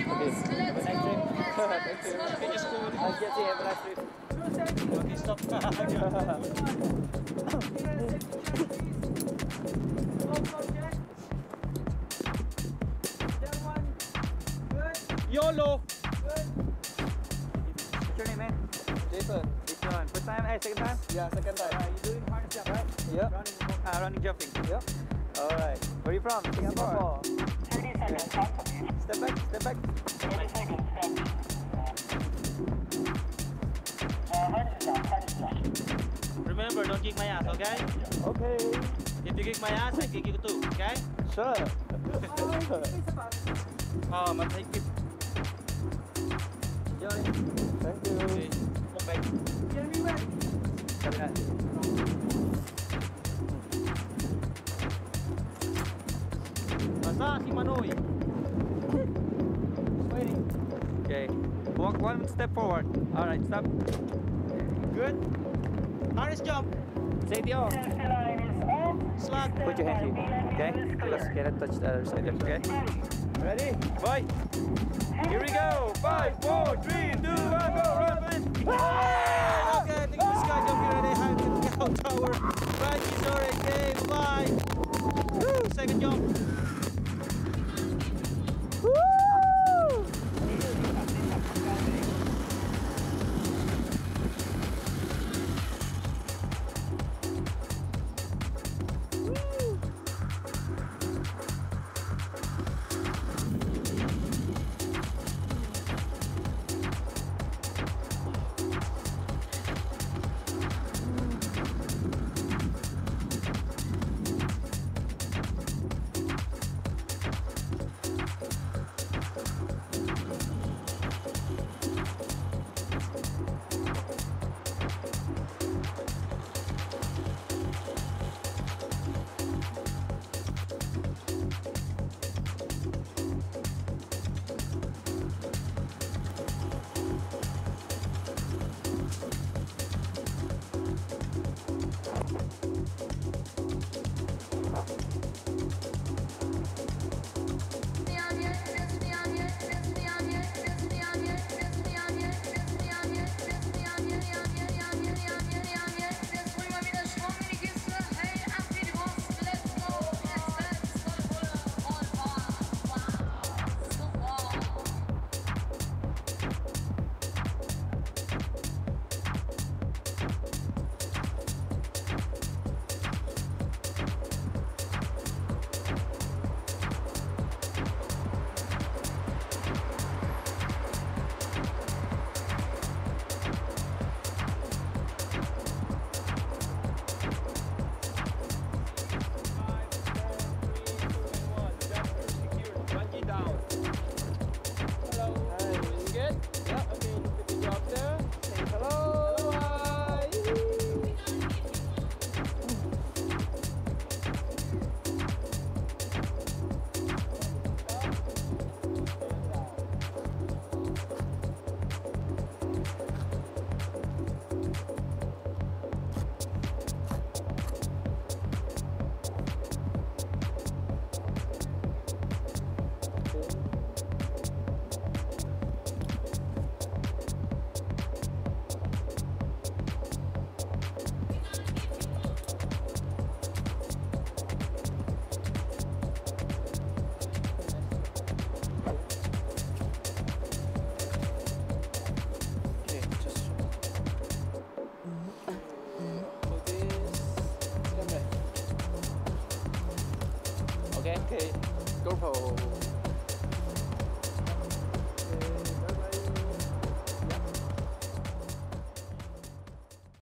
Okay, have a nice trip. Thank you. Okay, just go. I'll get you. Have a nice trip. Okay, stop. YOLO! What's your name, man? Jason. Jason. First time? Second time? Yeah, second time. You doing harness jump, right? Yep. Running jumping. Yep. Alright. Where are you from? Singapore. 30 seconds. Step back. Step back. 30 seconds. Harness jump. Remember, don't kick my ass, okay? Okay. If you kick my ass, I kick you too, okay? Sure. Oh, but take it. Enjoy. Thank you. Okay. Walk back. Basta si Manoy. Waiting. Okay. Walk one step forward. Alright, stop. Good. Harness jump. Safety off. Safety line is off. Slug. Put your hand here. Okay? Because cannot touch the other side. Okay? Ready? Bye. Here we go. 5, 4, 3, 2, 1, go. Run, please. Okay, I think this guy jump here at a Hackett tower. Bungee, sorry. Okay, bye. Woo, second jump. Okay. GoPro.